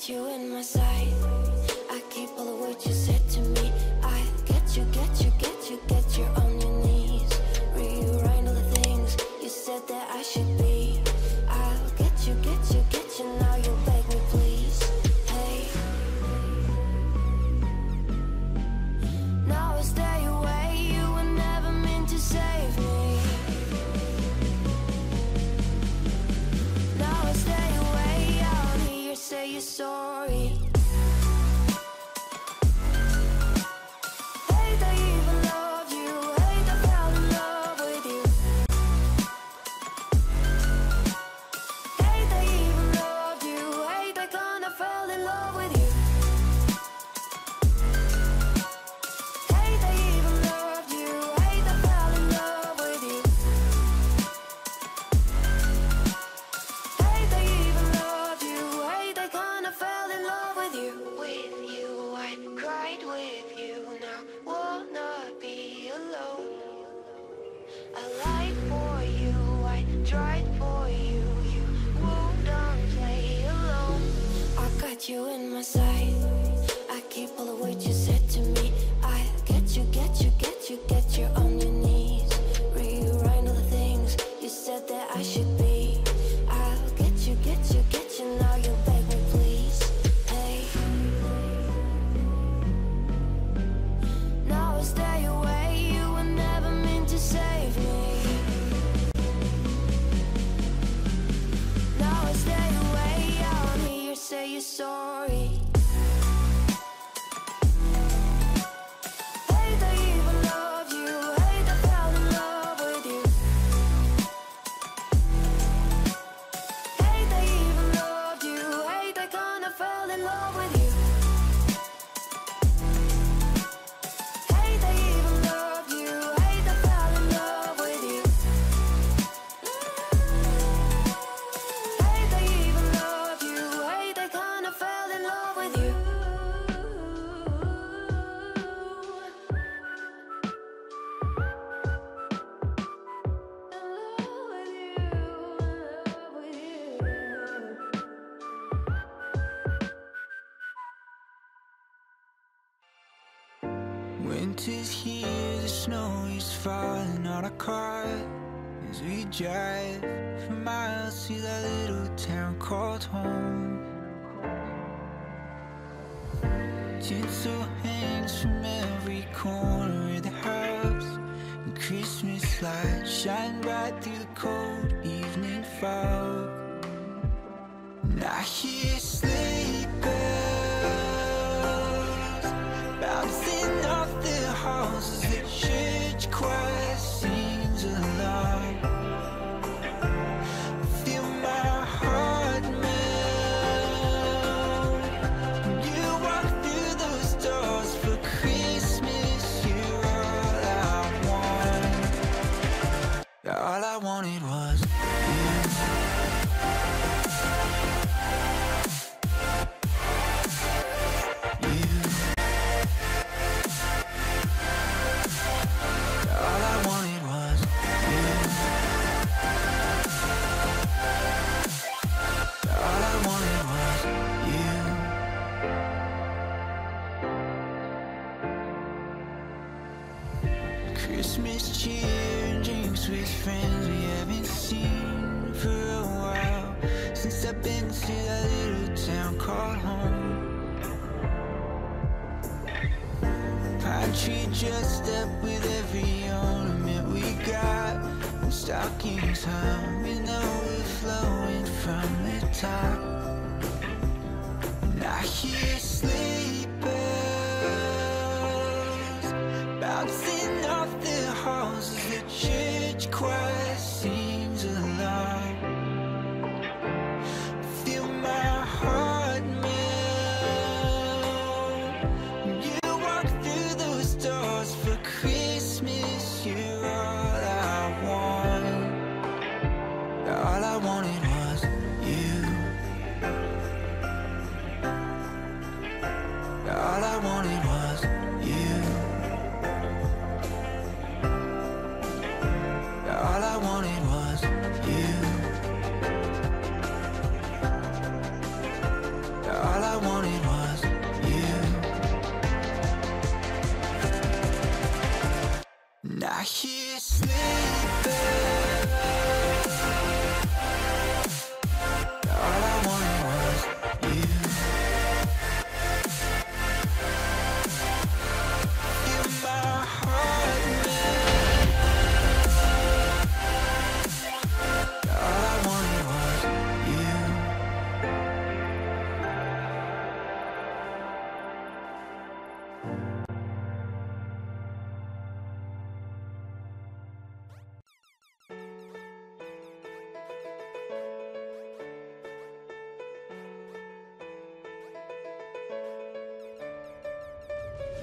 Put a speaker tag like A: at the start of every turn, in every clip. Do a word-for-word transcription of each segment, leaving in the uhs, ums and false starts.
A: got you in my sight. I keep all the words you said to me. I get you, get you, get you, get you on your knees. Rewrite all the things you said that I should be. I'll get you, get you, get you, now you beg me please. Hey, now I stay away, you were never meant to save me. Now I stay away, out here say you're sorry. You in my sight. I keep all the words you said to me. I get you, get you, get you, get you on your knees. Rewrite all the things you said that I should be. I'll get you, get you, get you, now you beg me please. Hey, now I stay away, you were never meant to save me. Now I stay away, out here say you're sorry. Hate I even loved you, hate I fell in love with you. Hate I even loved you, hate I kinda fell in love with you. Hate I even loved you, hate I fell in love with you. Hate I even loved you, hate I kinda fell in love with you.
B: Winter's here, the snow is falling on our car as we drive for miles to that little town called home. Tinsel hangs from every corner of the house, and Christmas lights shine bright through the cold evening fog. And I hear sleigh bells bouncing off the halls as the church choir sings along. Feel my heart melt when you walk through those doors for Christmas. You're all I want. All I wanted was you. Christmas cheer and drinks with friends we haven't seen for a while, since I've been to that little town called home. Pine tree dressed up with every ornament we got, and stockings hung and overflowing from the top. And I hear sleigh bells bouncing off the halls as the church choir sings along. Feel my heart melt when you walk through those doors for Christmas. You're all I want. All I wanted was you.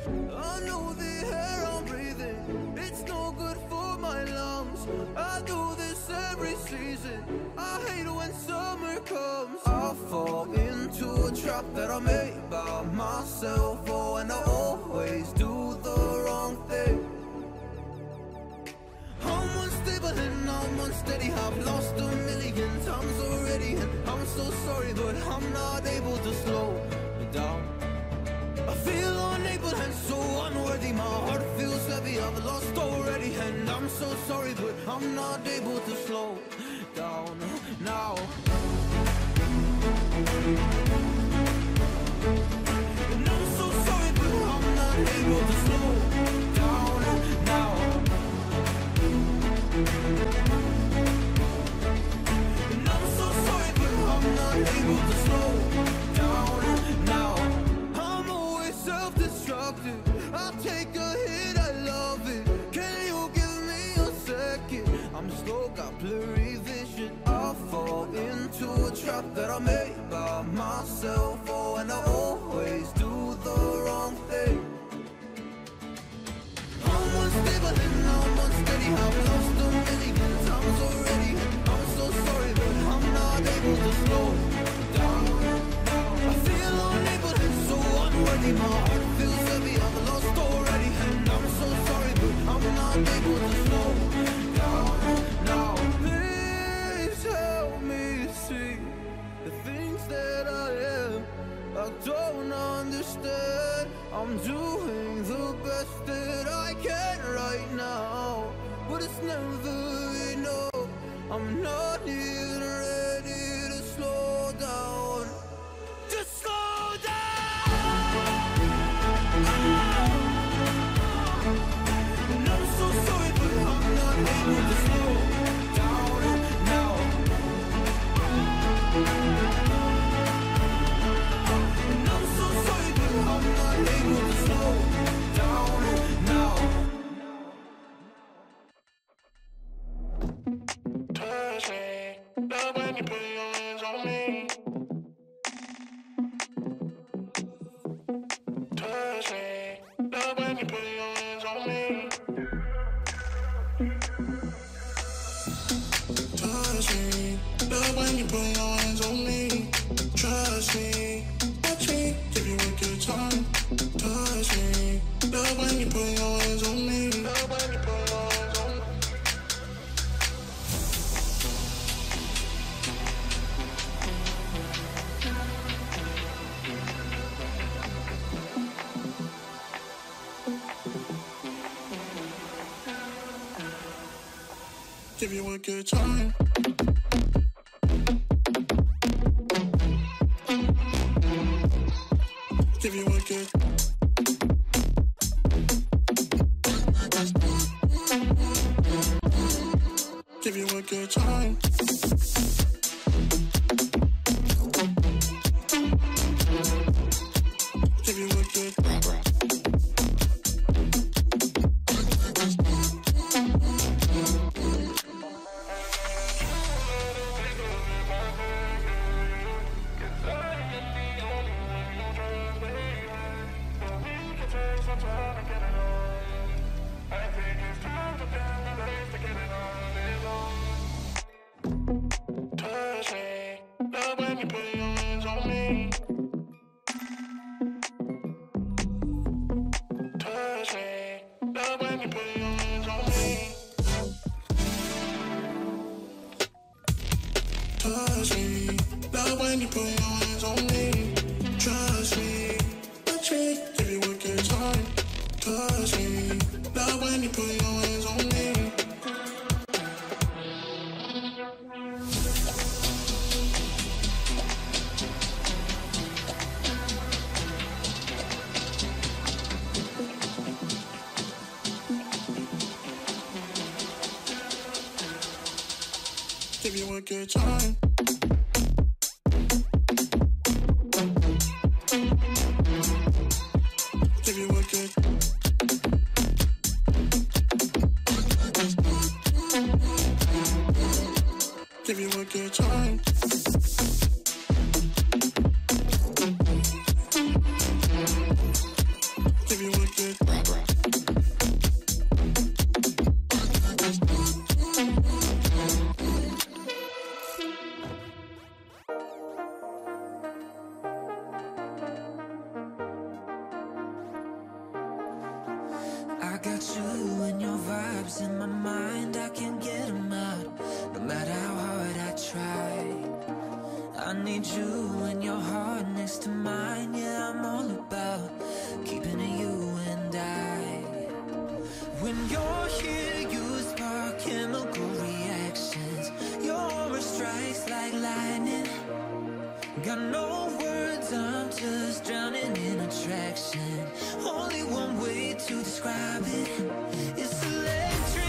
B: I know the air I'm breathing, it's no good for my lungs. I do this every season, I hate when summer comes. I fall into a trap that I made by myself. Oh, and I always do the wrong thing. I'm unstable and I'm unsteady, I've lost a million times already, and I'm so sorry, but I'm not able to slow down. I feel unable and so unworthy, my heart feels heavy, I've lost already, and I'm so sorry, but I'm not able to slow down now. And I'm so sorry, but I'm not able to slow down now. And I'm so sorry, but I'm not able to slow down now. I'm always self-destructive, I'll take a hit, I love it. Can you give me a second? I'm slow, got blurry vision. I fall into a trap that I made by myself. Oh, and I always do the wrong thing. I'm unstable and I'm unsteady, I've lost a million times already, and I'm so sorry, but I'm not able to slow down. I feel unable and so unworthy, my heart feels heavy, I've lost already, and I'm so sorry, but I'm not able to slow down now. Please help me see the things that I am, I don't understand. I'm doing the best that I can right now, but it's never enough. I'm not even ready to slow down. Just slow down. And I'm so sorry, but I'm not able to slow down now. And I'm so sorry, but I'm not able to slow down now.
C: Touch me, love when you put your hands on me. Touch me, love when you put your hands on me. Touch me, love when you put your hands on me. Trust me, watch me, give you a good time. Touch me, love when you put your hands on me. Love when you put your hands on me. Give you a good time. Give you a good. Give you a good time. Give you a good. Touch me, love when you put your hands on me. Touch me, love when you put your hands on me. Touch me, love when you put your hands on me. Trust me, touch me, give you a good time. Touch me, love when you put your hands on me. Give you a good time. Give you a good. Give you a good time. Give you a good.
B: need you and your heart next to mine. Yeah, I'm all about keeping it you and I. When you're here, you spark chemical reactions. Your aura strikes like lightning. Got no words, I'm just drowning in attraction. Only one way to describe it, it's electric.